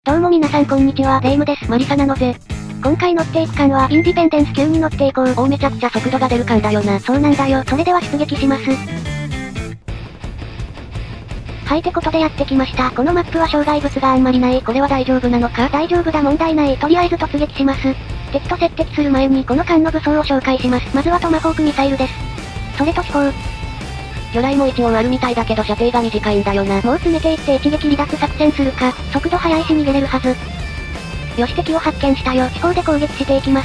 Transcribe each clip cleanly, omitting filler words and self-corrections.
どうも皆さんこんにちは、レイムです。マリサなのぜ。今回乗っていく艦はインディペンデンス級に乗っていこう。めちゃくちゃ速度が出る艦だよな。そうなんだよ。それでは出撃します。はいってことでやってきました。このマップは障害物があんまりない。これは大丈夫なのか？大丈夫だ、問題ない。とりあえず突撃します。敵と接敵する前にこの艦の武装を紹介します。まずはトマホークミサイルです。それと飛行。魚雷も一応あるみたいだけど射程が短いんだよな。もう詰めていって一撃離脱作戦するか。速度速いし逃げれるはず。よし、敵を発見したよ。飛行で攻撃していきます。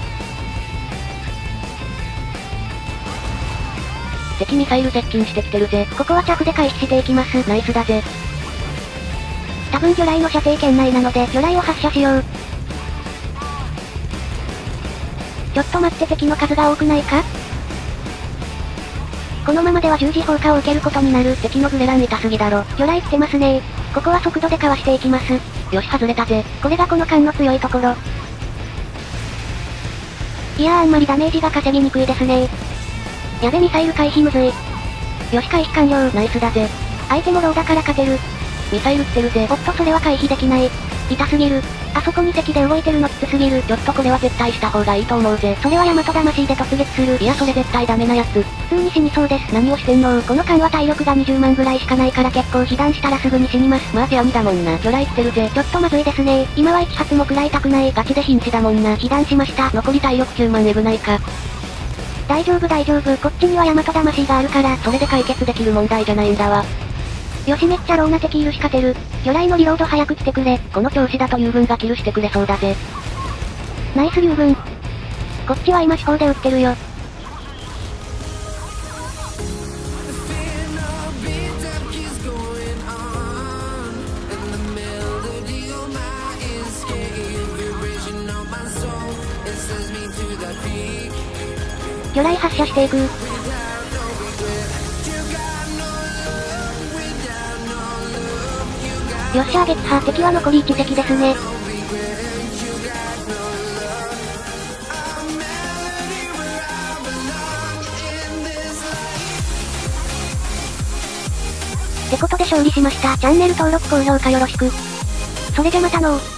敵ミサイル接近してきてるぜ。ここは着で回避していきます。ナイスだぜ。多分魚雷の射程圏内なので魚雷を発射しよう。ちょっと待って、敵の数が多くないか？このままでは十字砲火を受けることになる。敵のグレラン痛すぎだろ。魚雷来てますね。ここは速度でかわしていきます。よし、外れたぜ。これがこの艦の強いところ。いやー、あんまりダメージが稼ぎにくいですね。やべ、ミサイル回避むずい。よし、回避完了。ナイスだぜ。相手もローだから勝てる。ミサイル来てるぜ。おっと、それは回避できない。痛すぎる。あそこに敵で動いてるのきつすぎる。ちょっとこれは絶対した方がいいと思うぜ。それは大和魂で突撃する。いや、それ絶対ダメなやつ。普通に死にそうです。何をしてんの？この艦は体力が20万ぐらいしかないから結構被弾したらすぐに死にます。まあ、ジャミだもんな。魚雷来てるぜ。ちょっとまずいですね。今は1発も食らいたくない。ガチで瀕死だもんな。被弾しました。残り体力9万エブないか。大丈夫大丈夫。こっちには大和魂があるから。それで解決できる問題じゃないんだわ。よし、めっちゃローな敵いるし勝てる。魚雷のリロード早く来てくれ。この調子だと友軍がキルしてくれそうだぜ。ナイス友軍。こっちは今四方で撃ってるよ。魚雷発射していく。よっしゃ、撃破。敵は残り1隻ですね。ってことで勝利しました。チャンネル登録高評価よろしく。それじゃまたの